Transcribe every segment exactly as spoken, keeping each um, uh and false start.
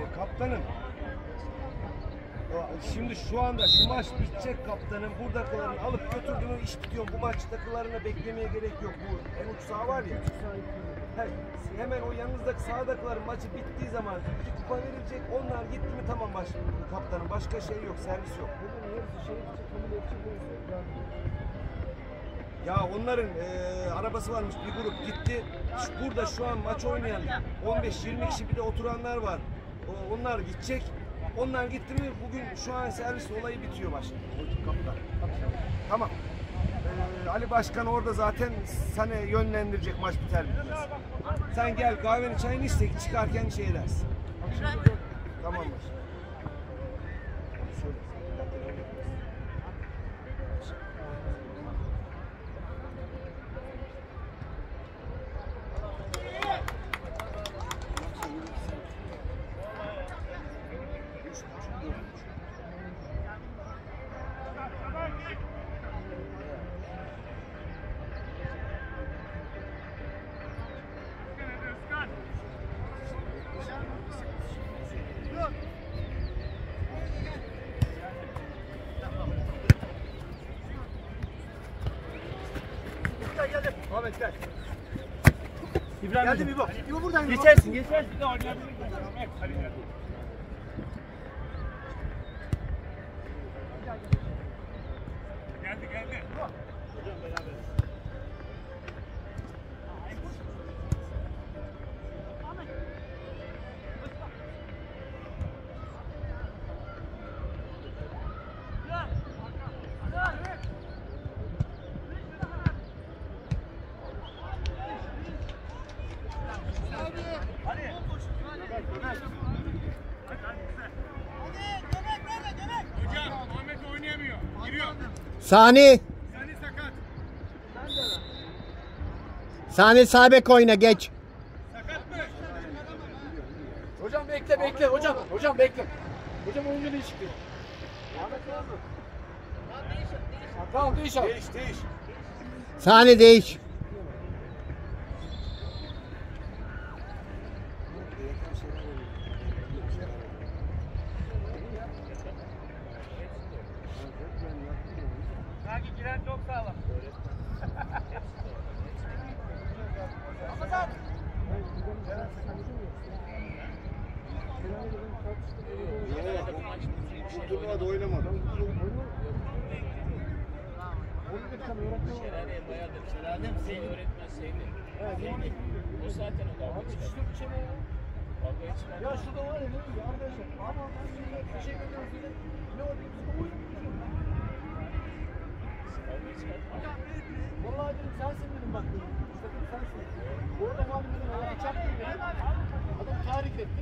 kaptanım. Şimdi şu anda şu maç bitecek kaptanım. Buradakilerini alıp götürdüğümü iş bitiyor. Bu maç takılarını beklemeye gerek yok. Bu en uç saha var ya. He, hemen o yanınızdaki sahadakilerin maçı bittiği zaman iki kupa verilecek. Onlar gitti mi tamam baş, kaptanım. Başka şey yok, servis yok. Ya onların e, arabası varmış, bir grup gitti. Şu, burada şu an maç oynayan on beş yirmi kişi bir de oturanlar var. O, onlar gidecek. Onlar gitti mi bugün şu an servis olayı bitiyor başkanım. Kaptan. Tamam. Ee, Ali Başkan orada zaten sana yönlendirecek maç biter bitmez. Sen gel kahveni çayını iste, çıkarken şey edersin. Tamam başkanım. Ahmet gel. İbrahim geldi İbo. İbo buradan geçersin, geçersin. Geldi, geldi. Hocam beraber. Sani. Sani sakat. Sani sağ bek oyna geç. Sakat mı? Hocam bekle bekle hocam. Hocam bekle. Hocam oyuncu değişikti. Tamam değiş abi. Değiş değiş. Sani değiş. Sanki giren çok sağlam. Bu turnuvada oynamadım. Şelale bayağıdır. Şelale mi? Seyni öğretmen Seyni. Seyni. O zaten o kavga çıkar. Kavga çıkar. Ya şurada var ya ne diyor arkadaşlar. Ama ben size teşekkür ederim size. Ne oldu? Biz de oyun Kavga çıkar. Vallahi dedim sensin dedim bak dedim. Sakın sensin. Orada malum dedim. Orada çarptım dedim. Adam tahrik etti.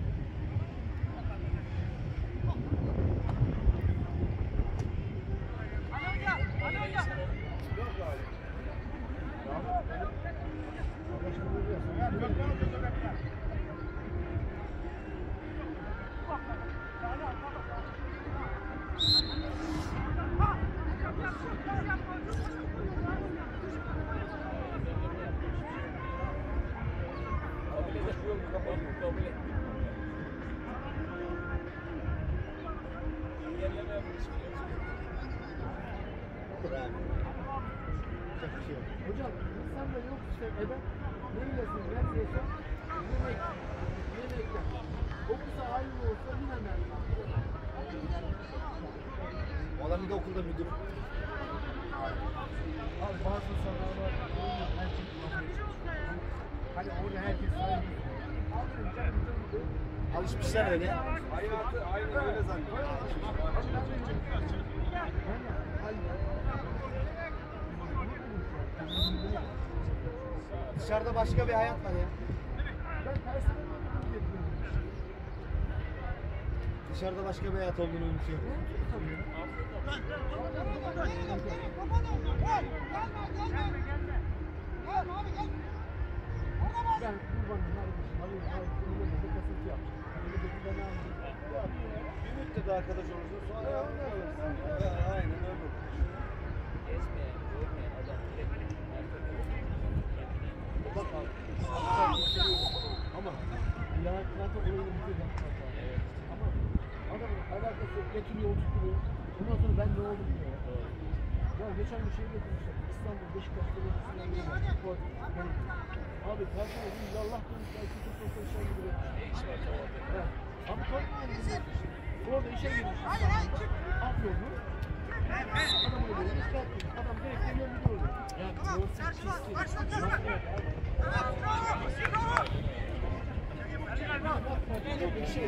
Hocam insan da yok işte eden neylesin neredeyse yemek yemekler. Okusa aynı olsa yine merdiven. Adam bir de okulda müdür. Abi bazı insanlar var. Herkes hani orada herkes sahibi. Alışmışlar öyle. Hayatı aynı öyle zannediyor. Dışarıda başka bir hayat var ya. Dışarıda başka bir hayat olduğunu unutuyorum. Ben kurbanım kardeşim alayım alayım da kasıntı yapacağım. Bir müddet arkadaş olursun sonra ya, aynen öyle. Gezmeyen, görmeyen adam direkt Ama ya zaten orayı bitireceğim. sonra getiriyor, oturtuyor. Ondan sonra ben ne oldum diyor. Ya geçen bir şey getirmişler. İstanbul Beşiktaş Belediyesi'nden geliyor. Bu yani, abi personel değil, Allah korusun. Belki çok sosyal işler gibi yapmış. Evet. Abi korkmayın bizi. Orada işe girmiş. Afyonlu. Adamı ödüyoruz, kalkıyor. Adam direkt geliyor gidiyor. Ya yolsuz çizgi. Bir şey.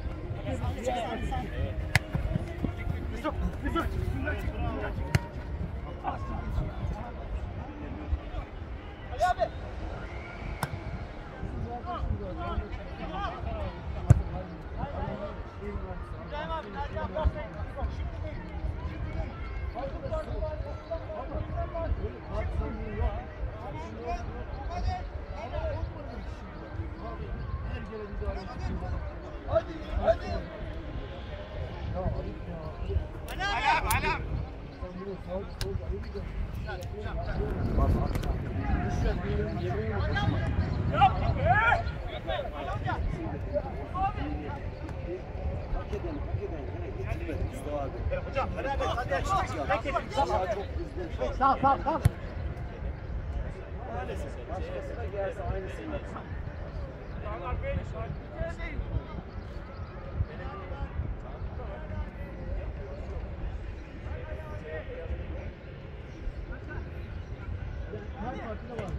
Hadi, hadi. Ya ayıp ya. Alam, alam. Sen bunu sağ sol ayıp da. Bak bak. Düşen yemeğin yemeğin başına. Yap. Hak eden, hak eden. Yine getirmedi Mustafa abi. Hocam, hadi hadi hadi aç. Daha çok bizden. Sağ sağ sağ. Maalesef. Başkası da gelse aynısını yapsın. Her partide var.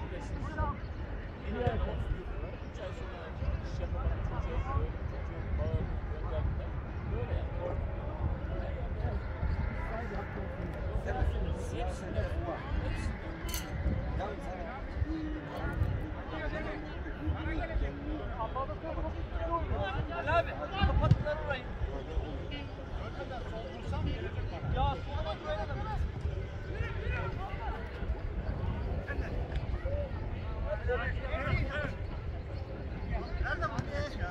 Ali abi, kapattılar orayı. Ya sonra böyle de. Nerede bu ya?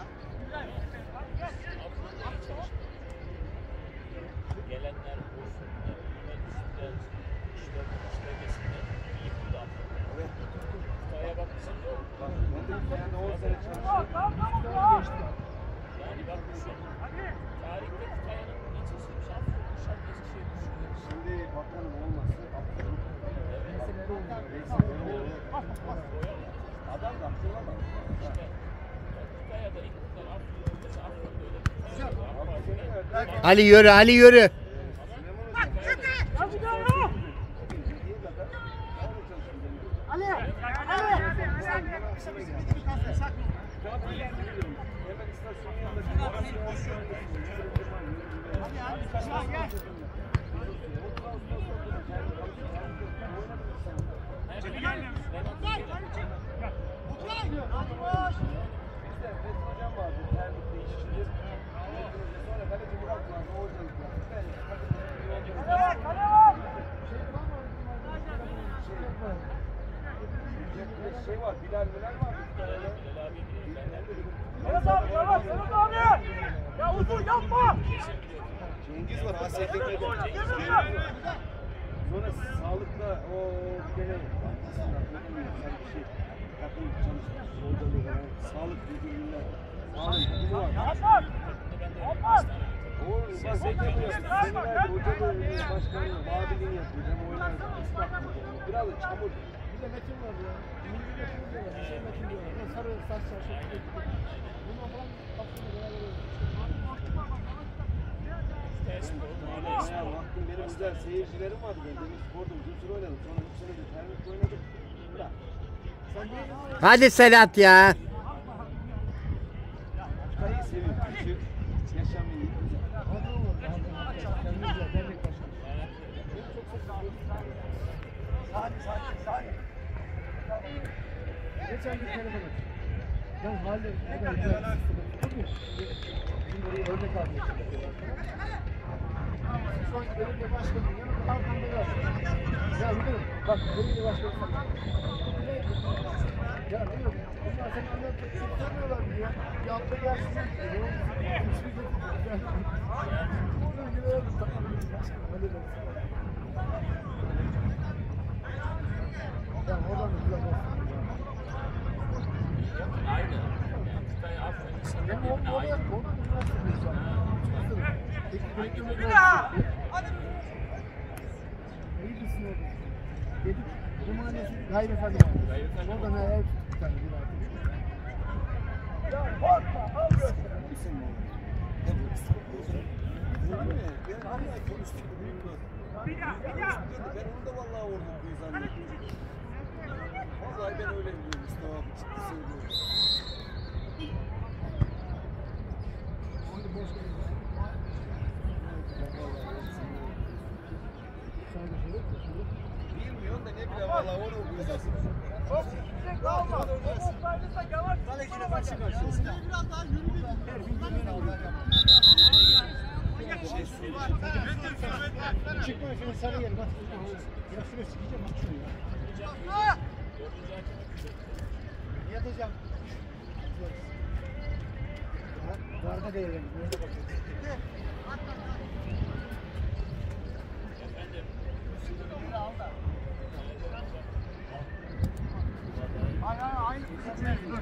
Gelenler Bursun'da, Yunanistan'da, işte Kıbrıs bölgesinde iyi buldu aslında. Evet. Kutaya bakmışsın da Bak, ben de yani on sene çalıştım. yani bak düşün. Tarihte Kutaya'nın ilçesiymiş, Afyon'muş, Eskişehir'miş. Şimdi bakanın olması absolut. Meseleleri oluyor. Adam da akıllamaz. İşte Kutaya'da ilk bunlar Afyon'da, mesela Afyon'da öyle bir Kutaya'da var. Ali yürü, Ali yürü. Ali! Ali! Hemen istasyonun yanında bizde Metin hocam vardı, terlikle işçidir. Metin hoca sonra kaleci Murat vardı, o hocalık yaptı. Ben takımda şey var, Bilal Bilal var. Yavaş abi, yavaş, yavaş abi. Ya uzun yapma. Cengiz var, Asya'da sonra sağlıkla o gene aslında sen bir şey takım çalışmış, hocalığı, sağlık müdürlüğüne sağlık müdürü var. Yapma. Yapma. O bak zeki yapıyor. Senelerdir hocalığı, başkanlığı, maviliğini yapıyor. Hem oynar, ıslak biraz da çamur. Bir de Metin var ya. Milli Metin diyorlar. Bir şey Metin diyorlar. Ne sarı saç saç. Bundan falan aslında beraber oluyor. Ya vaktim benim güzel seyircilerim vardı. Ben demin sporda uzun süre oynadım. Sonra üç sene de terlik oynadım. Bırak. Sen değil mi? Hadi Selat ya. Kutayı seviyorum. Küçük, yaşamı iyi. Kadro var. Kendimiz var. Dernek başkanı. Sakin, sakin, sakin. Geçen gün telefon açtım. Ben halde o da güzel. Bugün bizim oraya örnek almaya çalışıyorlar. Şu anki belediye başkanının yanında arkamda var. Ya müdürüm bak belediye başkanı sana. Ya diyorum bunlar senin anlatıp çok sevmiyorlar diyor. Bir hafta gelsinler diyor. Hiçbir de yani. Buradan gidelim. Tamam başkanım öyle de. Ya oradan da güzel olsun. Aynı. Yani Kutay Afyon insanlar Benim oğlum birbirine oraya aynı. onun üniversitede şu an. Bir daha. Hadi. İyi misin orada? Dedik, bu manesi gayri efendi. Oradan ayağa tuttuk bir tane bir artık. Ya korkma. Al göster. Bir daha. Bir daha. Ben onu da vallahi vurdum bu zannettim. Vallahi ben öyle biliyorum Mustafa abi. Ciddi söylüyorum. Şimdi boş ver. Sadece şey yok da şimdi. Bilmiyorum da ne bileyim vallahi onu okuyorsun. Çok yüksek kalma. Top offside'sa yavaş. Kaleciyle karşı karşıyasın. Biraz daha yürü. Her gün yemeğini alıyor. Çıkma şunu sarı yer bak. Ya şuraya sikeceğim bak şuraya. Yatacağım. Darda değerlendim. Nerede bakıyorsun? Hayır hayır aynı.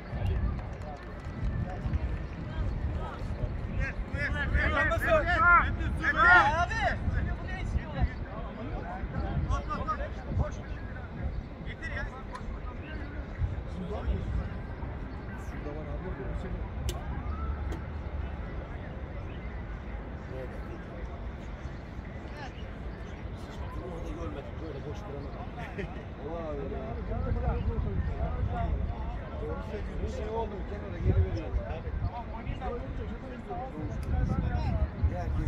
Bir şey oldu mu kenara geri veriyorlar. Herkes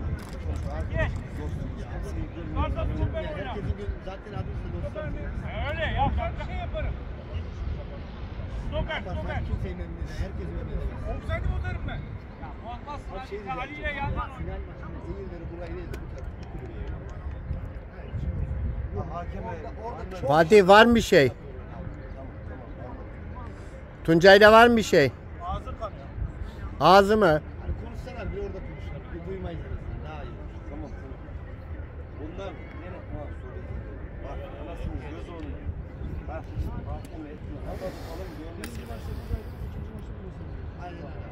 Herkesin bir zaten adı üstünde dostlar. Öyle ya ben şey yaparım. Stoker stoker. Kimseyi memnun eder. Herkesi memnun eder. Offside'i bozarım ben. Ya olmaz. Bak şey diyeceğim. Ali ile yandan. Final maçında Eğirleri burayı değil de bu tarafı kulübeye. Hakeme Fatih var mı bir şey? Tuncay'da var mı bir şey? Ağzı kanıyor. Ağzı mı? Hani konuşsalar bir orada konuşurlar. Bir duymayız. Daha iyi. Tamam tamam. Bunlar yine ha söyledi. Bak anasının göz onu. Bak hakem etme. Hadi bakalım görmesin. Aynen öyle.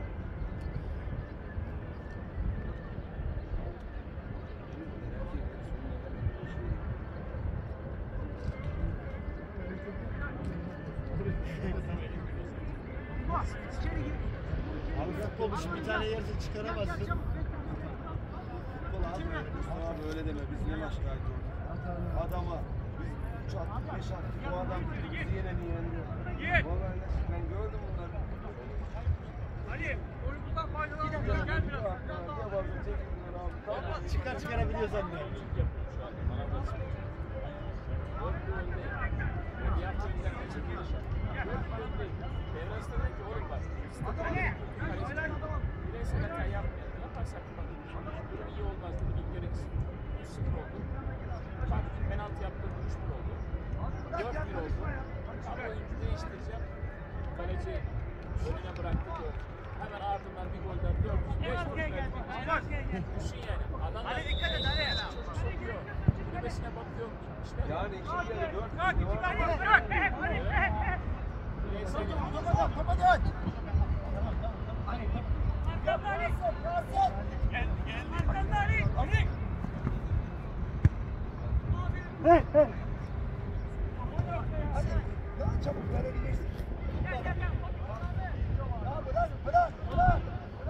Abi futbol için bir tane yerse çıkaramazsın. Futbol abi öyle Mustafa abi öyle deme. Biz ne maç kaydı orada. Adama biz üç attık beş attık. O adam bizi yeneni yendi. Vallahi ben gördüm bunları. Ali oyuncudan faydalanıyor. Gel biraz. Çıkar çıkarabiliyorsan da. Bireysel hata yapmayalım. Yaparsak bak, durum iyi olmaz dedi. Bir gereksiz üç sıfır oldu. Baktım penaltı yaptım üç bir oldu. dört bir oldu. Ama oyuncu değiştireceğim. Kaleci önüne bıraktı dört. Hemen ardından bir golden dört beş gol verdik. Düşün yani. Adamlar çocuk sokuyor. Kulübesine bakıyor. İşte Yani iki kere dört. Bak iki tane bırak. bireysel Topa dön. Arkanda Ali. Gel gel. Arkanda Ali. Ali. Hey hey. Daha çabuk verebilirsin. Gel gel gel. Ya bırak bırak bırak.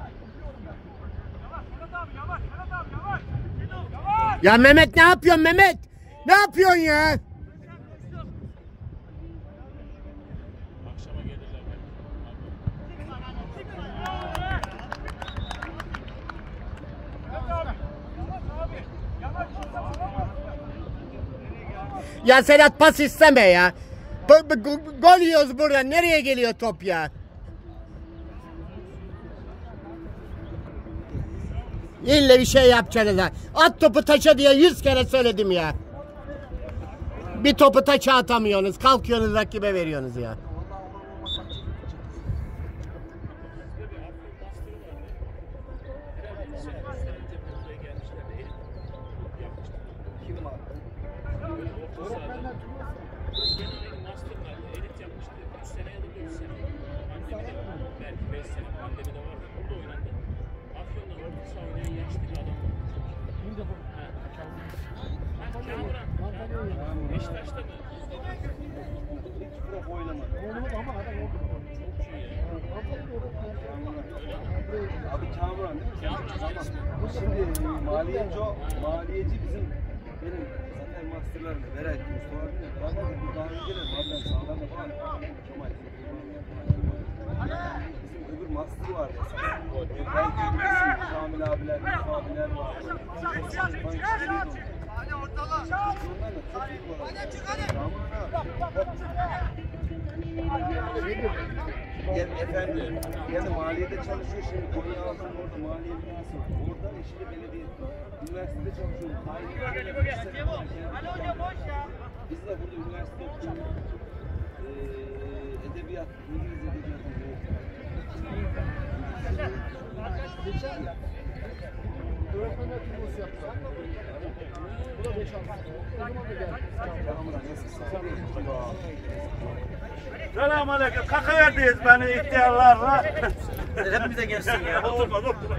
Yavaş Ferhat abi yavaş Ferhat abi yavaş. Yavaş. Ya Mehmet ne yapıyorsun Mehmet? Ne yapıyorsun ya? akşama gelirler belki. Ya Sedat pas isteme ya. Bu- bu- bu- Gol yiyoruz burada. Nereye geliyor top ya? İlle bir şey yapacaksınız ha. At topu taça diye yüz kere söyledim ya. Bir topu taça atamıyorsunuz. Kalkıyorsunuz rakibe veriyorsunuz ya. Kim var? Benim master vardı, elit yapmıştı. üç sene ya da dört sene. Pandemi de belki beş sene pandemi de vardı. Burada oynandı. Afyon'dan orta saha oynayan yaşlı bir Beşiktaş'ta mı? Hiç pro oynamadı. Oğlum ama adam oldu. Çok iyi ya. Abi Kamuran değil mi? Kamuran ismi. Şimdi maliyeci o, maliyeci bizim benim zaten masterlarla Beray Mustafa abi de beraber bu daha önce de Mablen sağlarla falan Kemal. Bizim öbür master vardı esas. Belki bilirsin Kamil abiler, Mustafa abiler var. Hadi ortala. Onlarla çok iyi var. Kamuran abi. Gel efendim, yani maliyede çalışıyor şimdi Konya altında orada maliye binası var. Orada eşiyle belediye, üniversitede çalışıyor. Biz de burada üniversite okuyoruz. Ee, edebiyat, İngiliz edebiyatı. Öğretmenler turnuvası yaptılar. Bu da beş altı. O zaman da geldi. Kamuran nasılsın? Selamünaleyküm. Kaka verdiyiz beni ihtiyarlarla. Hepimize gelsin ya. Oturma, oturma.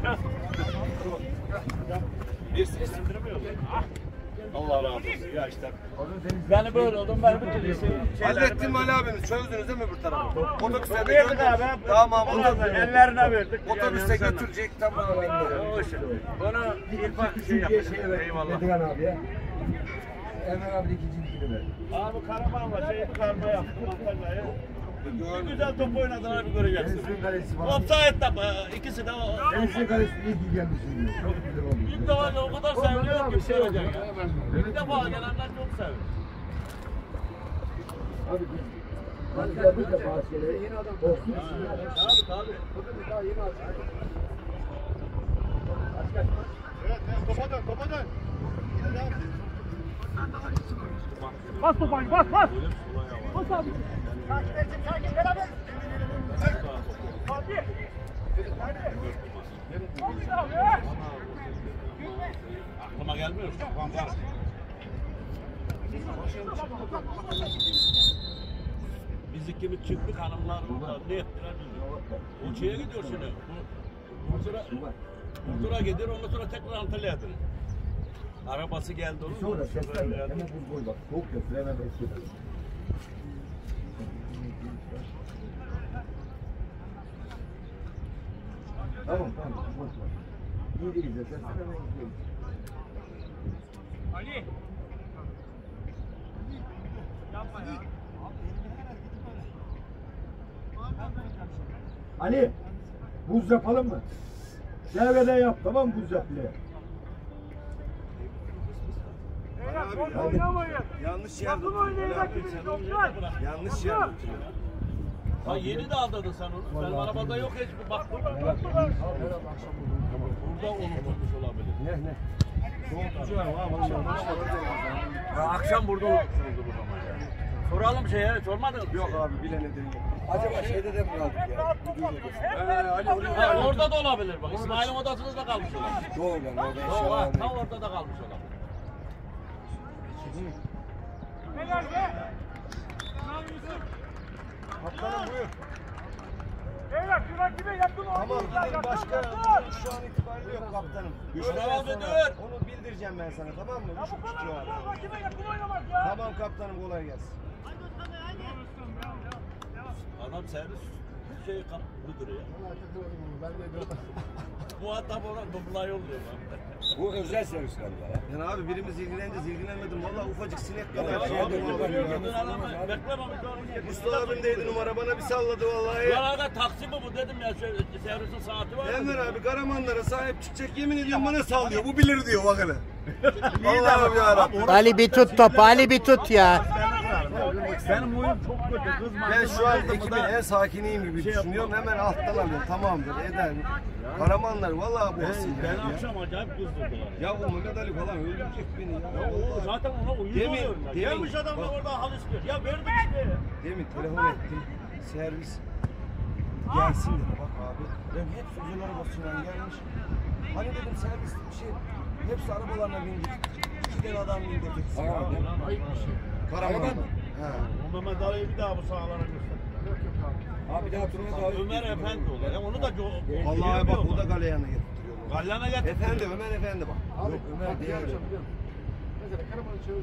Allah razı olsun. Ya işte. Beni böyle oldum. Ben bir türlü şey. Hallettin mi Ali abimiz? Çözdünüz değil mi öbür tarafı? Otobüse de Verdik gönder. abi. Tamam, Ondan sonra otobüse. ellerine verdik. Otobüse götürecek tamam. Bana İrfan şey yapacak. Eyvallah. Metehan abi ya. Emre abi de ikincilikini verdi. Abi Karaman'la şeyi bir karma yaptım. Antalya'ya. Bir güzel top oynadılar bir göreceksin. Enes'in kalesi var. Offside tabi. İkisi de o. Enes'in kalesi iyi ki gelmişsin diyor. Çok güzel olmuş. İlk defa o kadar seviniyor ki söyleyecek ya. İlk defa gelenler çok seviyor. Abi biz. Hadi yapınca bazı şeyleri yeni adam. Olsun. Tabii tabii. Daha yeni adam. Topa dön, topa dön. Bas topayı bas bas. Bas abi. Aklıma gelmiyor. Biz ikimiz çıktık hanımlar burada ne ettiler bilmiyorum. O şeye gidiyor şimdi. Bu Burtura, Burtura gidiyor ondan sonra tekrar Antalya'ya dönüyor. Arabası geldi onun. Sonra seslenme. Hemen buz koy bak. Soğuk ya. Hemen eski. Tamam tamam. Boş ver. İyi değil de sen hemen gidiyorsun. Ali. Yapma ya. Ali, buz yapalım mı? Devreden yap, tamam mı buz yap bile? Abi, Oynamayın. yanlış yerde Bakın oynayın rakibiniz yoklar. Yanlış yerde oturuyor. Ha yeni de aldırdın sen onu. Benim arabada yok hiçbir baktım. Burada unutulmuş olabilir. Ne ne? Soğutucu var abi. Ya akşam burada unutmuşsunuzdur o zaman ya. Soralım şeye, sormadın mı? Yok abi bilene de yok. Acaba şeyde de mi kaldık ya? Ee, Ali oraya Ha, orada da olabilir bak. İsmail'in odasında da kalmış olabilir. Doğru lan, orada Ha, eşyalar ha, ha, orada da kalmış olabilir. Kaptanım buyur. Beyler şu rakibe yakın Tamam oynayın. gidelim başka şu an itibariyle yok kaptanım. Güçlü Öğleden abi, sonra dur. Onu bildireceğim ben sana tamam mı? Üç buçuk civarı. Rakibe yakın oynamak ya. Tamam kaptanım kolay gelsin. Adam servis şey kap müdürü ya. Muhatap ona dublaj oluyor bak. Bu özel servis galiba ya. Yani abi birimiz ilgileneceğiz ilgilenmedim. Valla ufacık sinek Ya kadar şey abi yapıyor. müdür adamı beklememiş onu. Mustafa abimdeydi numara bana bir salladı vallahi. Ya aga taksi mi bu dedim ya şey, servisin saati var. Enver abi Karamanlara sahip çıkacak yemin ediyorum bana sallıyor. Bu bilir diyor bak hele. Allah'ım yarabbim. Ali bir tut topu, Ali bir tut ya. Benim huyum çok kötü kızma. Ben şu an ekibin en sakiniyim gibi düşünüyorum. Hemen alttan alıyorum. Tamamdır eder. Karamanlar vallahi bu olsun Ben ya. akşam acayip kızdırdılar. Ya bu Mehmet Ali falan öldürecek beni ya. Ya o zaten ona uyuz Demin- oluyorum ben. demin- Gelmiş adam da bak- orada hal istiyor. Ya verdik işte. Demin telefon ettim. Servis gelsin dedi bak abi. Ben hepsi özel arabasıyla gelmiş. Hani dedim servis bir şey. Hepsi arabalarına bindik. İki tane adam bindi ötekisi. Ayıp bir şey. Karaman. He. O Mehmet Ali'yi bir daha bu sahalara göster. Abi daha turuna daha Ömer Efendi olur. Ya onu da co- Vallahi bak o da galeyana getiriyor. Galyana getir. Efendi Ömer Efendi bak. Abi Ömer diğer. Mesela Karaman'ı çevirdim.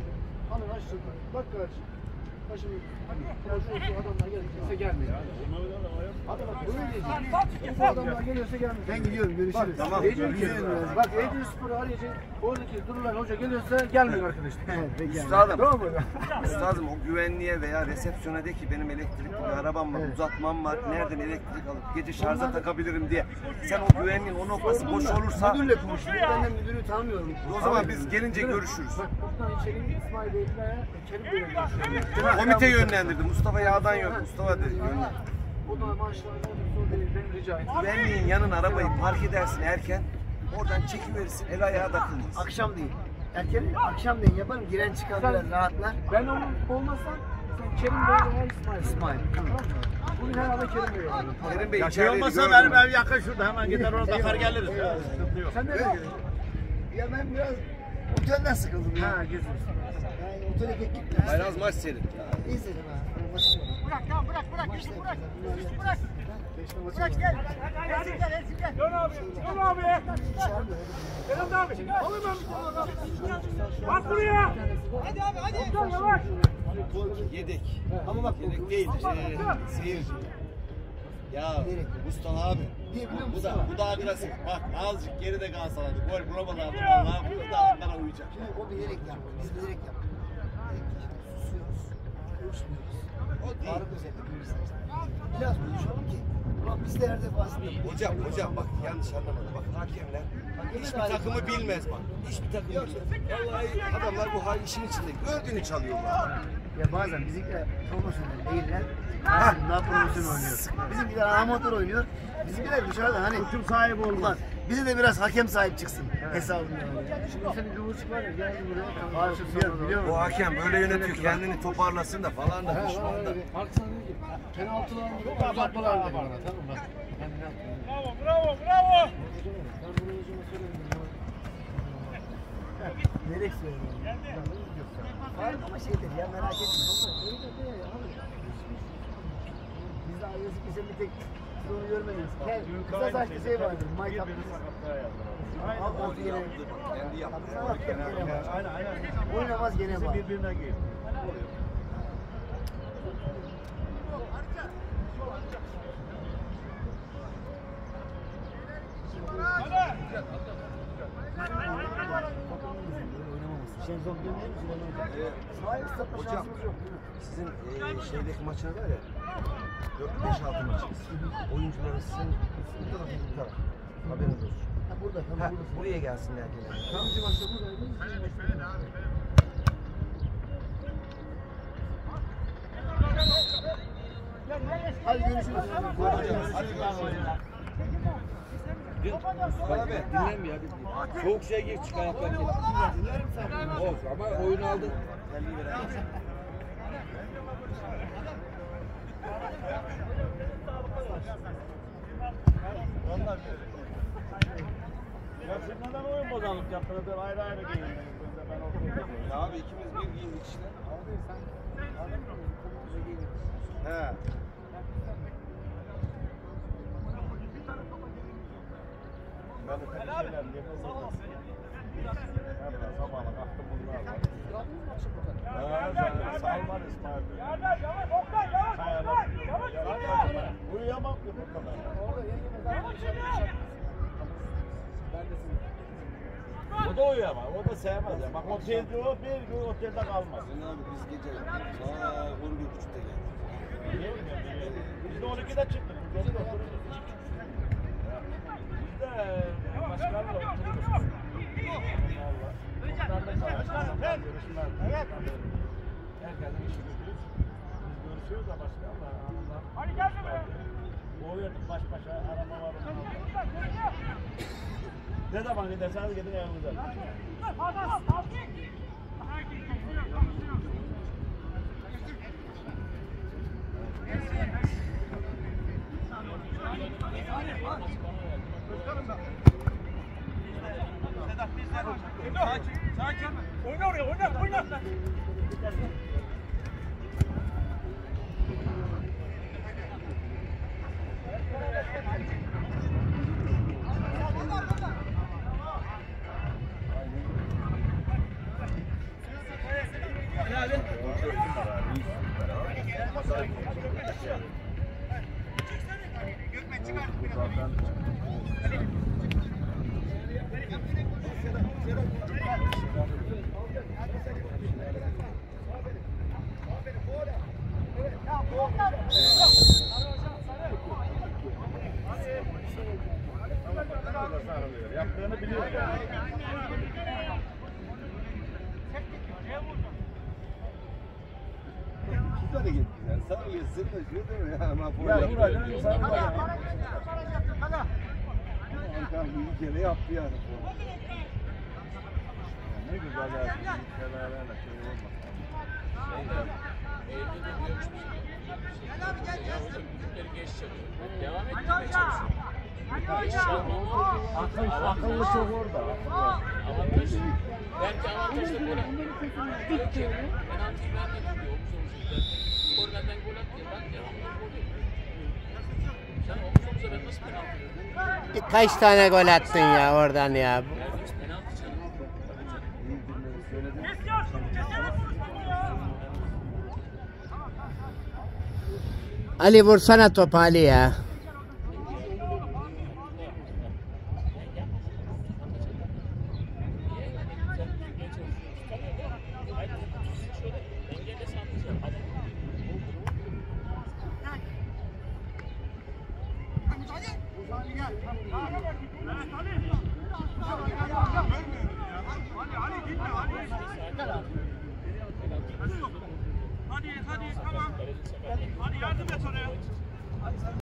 Alın açtın. Bak kardeşim. Başını. Hadi. Adamlar gelecekse gelmiyor. Hadi bak böyle diyeceğim. Bu adamlar geliyorsa gelmiyor. Ben gidiyorum görüşürüz. Tamam. Bak Eğitim Spor'u arayacak. Oradaki durulan hoca geliyorsa gelmiyor arkadaşlar. Üstadım, Tamam mı? üstadım o güvenliğe veya resepsiyona de ki benim elektrikli bir arabam var, uzatmam var, nereden elektrik alıp gece şarja takabilirim diye. Sen o güvenliğin o noktası boş olursa Müdürle konuştum. Ben de müdürü tanımıyorum. o zaman biz gelince görüşürüz. Bak buradan içeri İsmail Bey'le Kerim Bey'le görüşüyorum. Komite yönlendirdi. Mustafa Yağdan yok. Mustafa dedi. yönlendirdi. O da maaşlarına olur değil. Benim rica ettim. Güvenliğin yanına arabayı park edersin erken. Oradan çekiverirsin. El ayağa takılmaz. Akşam değil. Erken akşam değil yaparım. Giren çıkan biraz rahatlar. Ben onun olmazsam sen Kerim Bey veya İsmail. İsmail. Tamam. Bugün herhalde Kerim Bey var. Kerim Bey Ya şey içerideydi, olmasa gördüm. benim ev yakın şurada hemen gider orada takar geliriz. Ya, sıkıntı yok. Sen ne yapıyorsun? Ya ben biraz otelden sıkıldım ya. Ha geziyorsun. Yani otele gittim. Hayraz maç seyret. İzledim ha. Bırak tamam bırak bırak. Bırak. Bırak. Bırak gel. Ersin gel Ersin gel. Dön abi, dön abi. Selam abi. Alayım ben bir tane abi. Bak buraya. Hadi abi hadi. Otur yavaş. Yedek. Ama bak yedek değil. Ee, seyirci. Ya Mustafa abi. Bu da bu da agresif. Bak azıcık geride kalsalardı. Gol bulamalardı. Vallahi bu da onlara uyacak. Şimdi o bilerek yaptı. Biz bilerek yaptık. Susuyoruz. Konuşmuyoruz. O değil. Tarık özellikle bilirsin. Biraz konuşalım ki. Ulan biz de her defasında. Hocam hocam bak yanlış anlamadı. Bak hakemler hiçbir takımı bilmez bak. Hiçbir takımı bilmez. Vallahi adamlar bu hal işin içinde. Gördüğünü çalıyorlar. Ya bazen bizimkiler profesyonel değiller. Daha profesyonel oynuyor. Bizimkiler amatör oynuyor. Bizimkiler dışarıda hani hüküm sahibi olmaz. Bize de biraz hakem sahip çıksın hesabında. Şimdi senin kıvırcık var ya geldi buraya. Abi biliyorum biliyorum. Bu hakem böyle yönetiyor kendini toparlasın da falan da pişman da. Park sana dedi ki penaltılar mı? Uzatmalar dedi bana tamam mı? Ben ne yaptım? Bravo, bravo, bravo. Ben bunu hocama söylemedim. Nereye söylüyorum? Faruk ama şeydir ya merak etme. Biz de ailesi bize bir tek siz onu görmediniz. Gel, kısa saç bir şey vardır. Mike Upton. Al o yere. Kendi yaptı. Bak gene var. Aynen aynen. Oynamaz gene var. Birbirine giyin. Şenzon dönüyor musun? Sahip satma Hocam. şansımız yok değil mi? Sizin e, şeydeki maçlar var ya. dört beş altı maçı. Oyuncuları sizin bu tarafı bu taraf. Haberiniz olsun. Ha burada, Ha, tamam burada. buraya gelsinler gene. Kamcı maçta buradaydı. Hadi görüşürüz. Abi dinlen mi ya? Soğuk şey gir çık ayaklar. Dinlerim sen. Olsun ama oyun aldın. Ya siz neden oyun bozanlık yaptınız? Ayrı ayrı giyindiniz. Ben ortaya Ya abi ikimiz bir giyindik işte. He. Ben de tek şeyler yerine sokmasın. Nereden sabahla kalktım bunlar var. Ha, sen salman İsmail Bey. Yavaş, yavaş, Oktay, yavaş, Oktay. Yavaş, yavaş. Uyuyamam ki bu kadar. O da uyuyamaz, o da sevmez ya. Bak otelci o bir gün otelde kalmaz. Sen abi biz gece saat on bir buçukta geldik. Biliyor musun? Biz de on ikide çıktık. Biz de otururuz. Biz de başkanla otururuz. Valla. Muhtarla görüşmez. Herkesin işi götürür. Biz görüşüyoruz da başkanla hanımlar. Hadi gel buraya. Boğuyorduk baş başa araba var. Ne zaman giderseniz gidin evinize. Sakin, sakin. Oyna oraya, oyna, oyna. Yaptığını biliyor. Güzel git. Yani sarılıyor, sırnaşıyor değil mi? Ya, ama bu Ya yapıyor. Murat, sen bana. Hakan bir kere yaptı yani. Ne güzel ya. Kenarlarla şey olmaz. Evde de görüşmüştüm. Ya hocam günleri geç çalıyor. Devam ettirmeye çalışıyor. Geç çalmama Akıl, akıllı çok orada. avantaj. Belki avantaj da böyle. Diyor ki penaltıyı vermedim diyor. Omuz omuz izler. Kornerden gol at diyor. Bak devamlı gol yok. Sen omuz omuza ben nasıl penaltı verdim? Kaç tane gol attın ya oradan ya? Verdiğimiz penaltı canım. Ali vursana topu Ali ya. Hadi hadi tamam. Hadi yardım et oraya.